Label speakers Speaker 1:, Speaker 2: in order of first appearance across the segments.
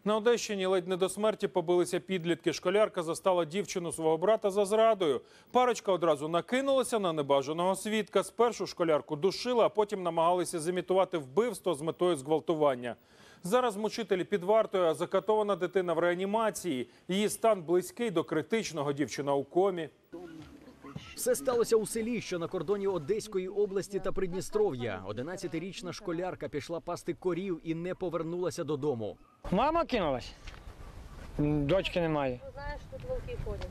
Speaker 1: На Одещині ледь не до смерті побилися підлітки. Школярка застала дівчину свого брата за зрадою. Парочка одразу накинулася на небажаного свідка. Спершу школярку душили, а потім намагалися зімітувати вбивство з метою зґвалтування. Зараз мучителі під вартою, а закатована дитина в реанімації. Її стан близький до критичного, дівчина у комі.
Speaker 2: Все сталося у селі, що на кордоні Одеської області та Придністров'я. 11-річна школярка пішла пасти корів і не повернулася додому.
Speaker 3: Мама кинулась, дочки немає.
Speaker 4: Знаєш, тут вовки ходять.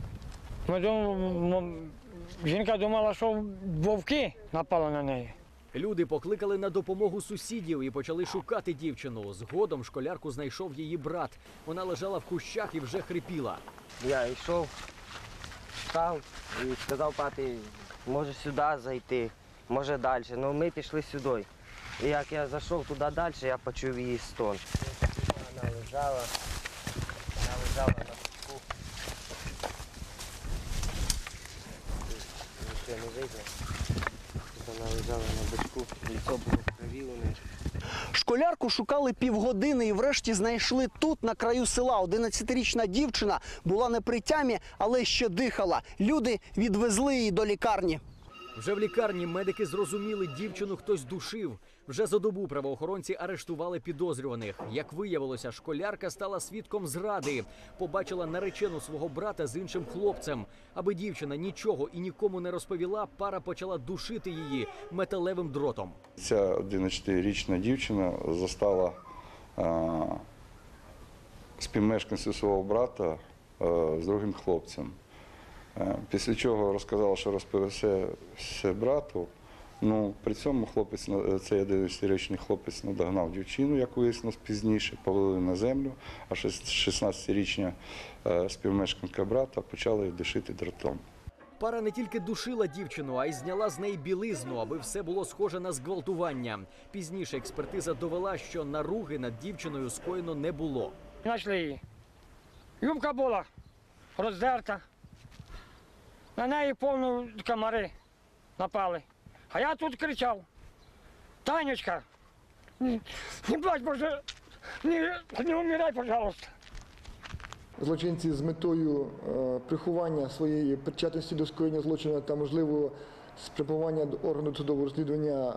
Speaker 3: Жінка думала, що вовки напали на неї.
Speaker 2: Люди покликали на допомогу сусідів і почали шукати дівчину. Згодом школярку знайшов її брат. Вона лежала в кущах і вже хрипіла.
Speaker 5: Я йшов, став і сказав папі, може сюди зайти, може далі. Ну ми пішли сюди. І як я зайшов туди далі, я почув її стон. Вона лежала на бочку. Ще не видно. Вона лежала на бочку, лицо було в крові у неї.
Speaker 6: Школярку шукали півгодини і врешті знайшли тут, на краю села. 11-річна дівчина була не при тямі, але ще дихала. Люди відвезли її до лікарні.
Speaker 2: Вже в лікарні медики зрозуміли, дівчину хтось душив. Вже за добу правоохоронці арештували підозрюваних. Як виявилося, школярка стала свідком зради. Побачила наречену свого брата з іншим хлопцем. Аби дівчина нічого і нікому не розповіла, пара почала душити її металевим дротом.
Speaker 7: Ця 11-річна дівчина застала співмешканця свого брата з другим хлопцем. Після чого розказала, що розповісе все брату. Ну, при цьому хлопець, цей 11-річний хлопець надогнав дівчину, як вияснилось пізніше, повалили на землю, а 16-річна співмешканка брата почала її душити дротом.
Speaker 2: Пара не тільки душила дівчину, а й зняла з неї білизну, аби все було схоже на зґвалтування. Пізніше експертиза довела, що наруги над дівчиною скоєно не було.
Speaker 3: Знайшли її. Юбка була роздерта. На неї повно комари напали. А я тут кричав: Танечка, не плач, Боже, не умирай, пожалуйста.
Speaker 8: Злочинці з метою приховання своєї причетності до скоєння злочину та можливого спрямування органу досудового розслідування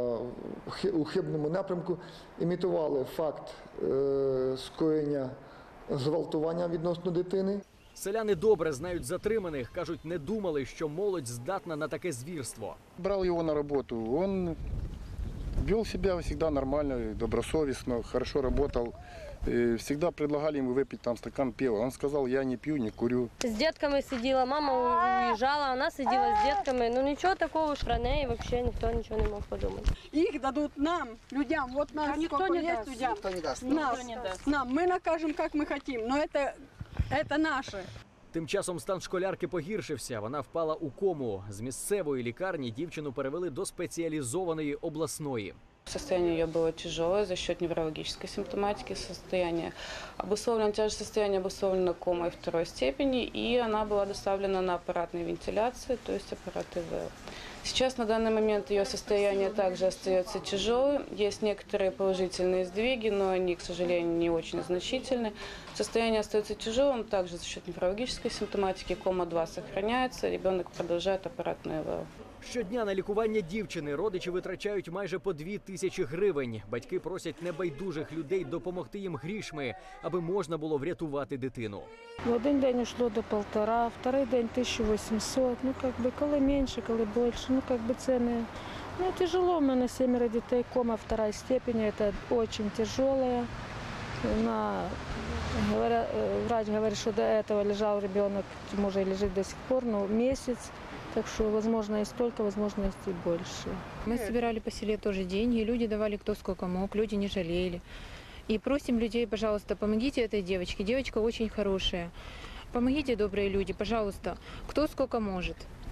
Speaker 8: у хибному напрямку імітували факт скоєння зґвалтування відносно дитини.
Speaker 2: Селяни добре знають затриманих, кажуть, не думали, що молодь здатна на таке звірство.
Speaker 9: Брал его на работу, он вел себя всегда нормально, добросовестно, хорошо работал. И всегда предлагали ему выпить там стакан пива. Он сказал: я не пью, не курю.
Speaker 4: С детками сидела, мама уезжала, она сидела с детками. Ну ничего такого уж про ней вообще никто ничего не мог подумать.
Speaker 10: Их дадут нам, людям, вот нас сколько есть людям.
Speaker 6: Никто не даст.
Speaker 10: Нам, мы накажем, как мы хотим, но это наше.
Speaker 2: Тим часом стан школярки погіршився. Вона впала у кому. З місцевої лікарні дівчину перевели до спеціалізованої обласної.
Speaker 11: Состояние ее было тяжелое за счет неврологической симптоматики, тяжкое состояние обусловлено комой второй степени, и она была доставлена на аппаратной вентиляции, то есть аппарат ИВЛ. Сейчас на данный момент ее состояние также остается тяжелым, есть некоторые положительные сдвиги, но они, к сожалению, не очень значительны. Состояние остается тяжелым, также за счет неврологической симптоматики, кома 2 сохраняется, ребенок продолжает аппаратную ИВЛ.
Speaker 2: Щодня на лікування дівчини родичі витрачають майже по 2000 гривень. Батьки просять небайдужих людей допомогти їм грішми, аби можна було врятувати дитину.
Speaker 12: Один день йшло до 1,5, второй день 1800. Ну, коли менше, коли більше. Ну, ціни. Ну, тяжело. У мене 7 дітей, кома 2 степені. Це дуже тяжелое. Врач говорит, что до этого лежал ребенок, может, лежит до сих пор, но месяц. Так что, возможно, и столько, возможно, и больше.
Speaker 13: Мы собирали по селе тоже деньги, люди давали кто сколько мог, люди не жалели. И просим людей, пожалуйста, помогите этой девочке. Девочка очень хорошая. Помогите, добрые люди, пожалуйста, кто сколько может.